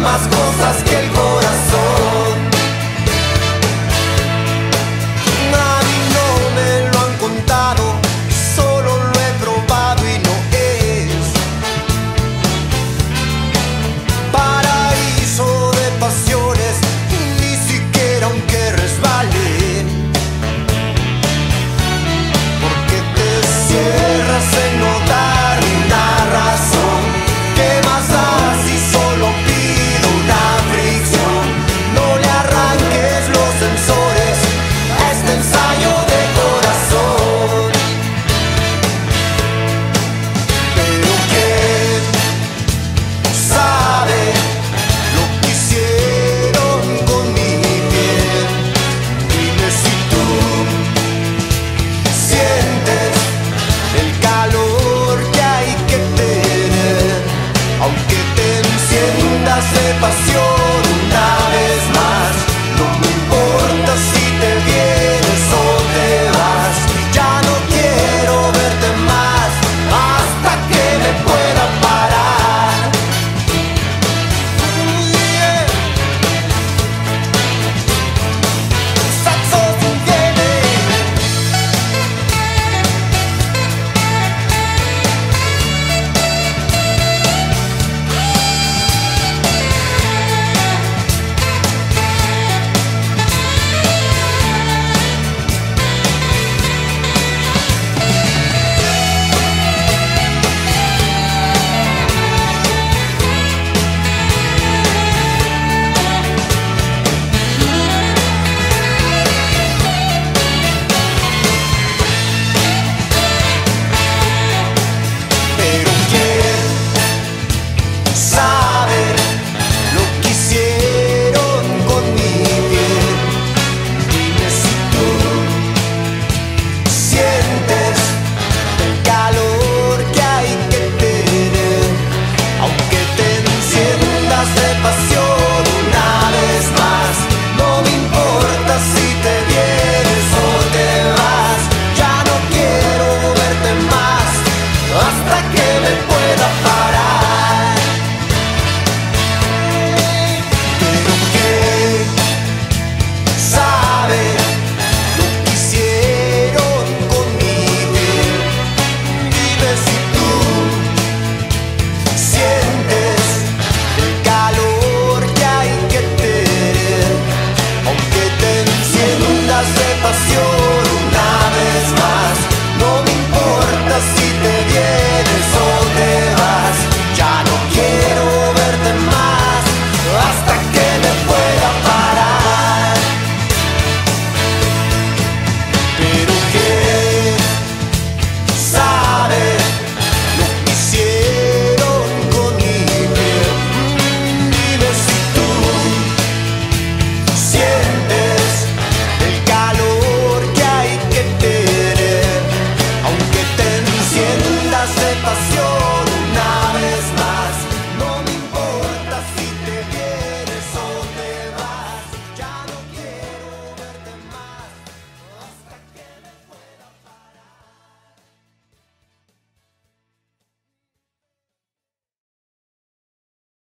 más cosas que el corazón. A mí no me lo han contado, solo lo he probado y no es paraíso de pasiones, ni siquiera aunque resbalen, porque te cierras en no dar una razón. ¿Qué más da si solo pido una fricción? No le arranques los sensores a este ensayo de corazón. Pero ¿quién sabe lo que hicieron con mi piel? Dime si tú sientes el calor que hay que tener, aunque te enciendas de pasión.